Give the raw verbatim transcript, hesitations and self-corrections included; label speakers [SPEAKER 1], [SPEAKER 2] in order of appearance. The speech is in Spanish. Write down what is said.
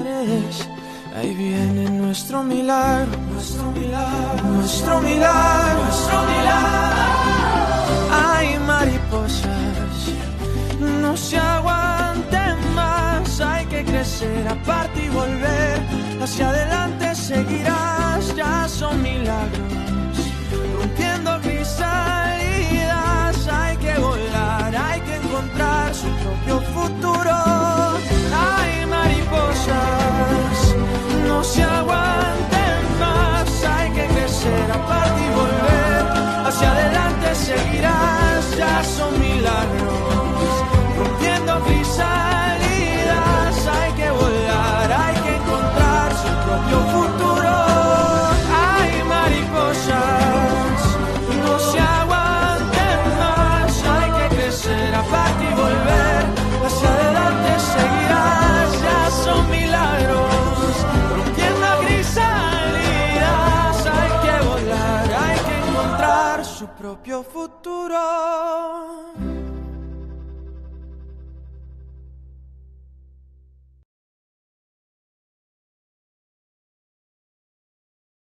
[SPEAKER 1] pares. Ahí viene nuestro milagro, nuestro milagro, nuestro milagro, nuestro milagro. Hay mariposas, no se aguanten más. Hay que crecer aparte y volver. Hacia adelante seguirás, ya son milagros. Rompiendo crisalidas, hay que volar, hay que encontrar su propio futuro. Hay mariposas, no se aguanten más, hay que crecer aparte y volver. Hacia adelante seguirás, ya son milagros. Rompiendo crisalidas, hay que volar, hay que encontrar su propio futuro. Hay mariposas, no se aguanten más, hay que crecer aparte y volver. Hacia adelante seguirás, ya son milagros. Rompiendo crisalidas, hay que volar, hay que encontrar su propio futuro.